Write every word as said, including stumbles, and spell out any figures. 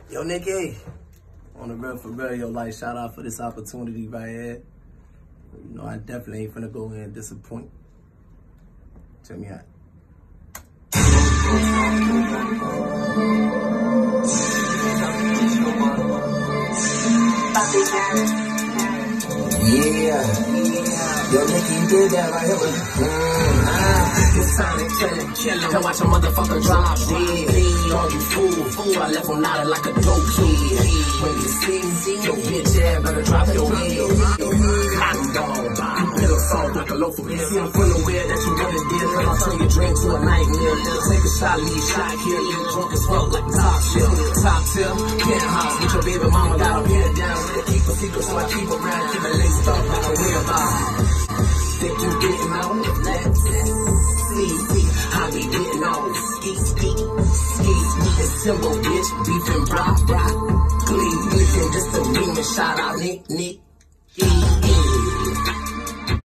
Yo, Nicky, on the real for real, yo, like, shout out for this opportunity right here. You know, I definitely ain't finna go in and disappoint. Check me out. Yeah. Yo, Nicky, you did that right here. Mm, ah, it's time to kill it, kill it. Can watch a motherfucker drop dead. All you fools, fool, I left him nodding like a dope kid. When you see, your bitch ass better drop your head. Cotton dog, pillow soft like a loaf of bread. See, I'm full aware that you really did. But I'll turn your drink to a nightmare. Take a shot, leave shot here. You drunk as fuck like the top shelf. Top tip, penthouse, get your baby mama got a pen down. Keep a secret, so I keep around. Keep it laced up like a real vibe. Think you getting on it, let's sleep, sleep, I be getting on, ski, ski, ski, it's simple, bitch, beef and rock, rock, please, listen, just a ring and shout out, Nick, Nick.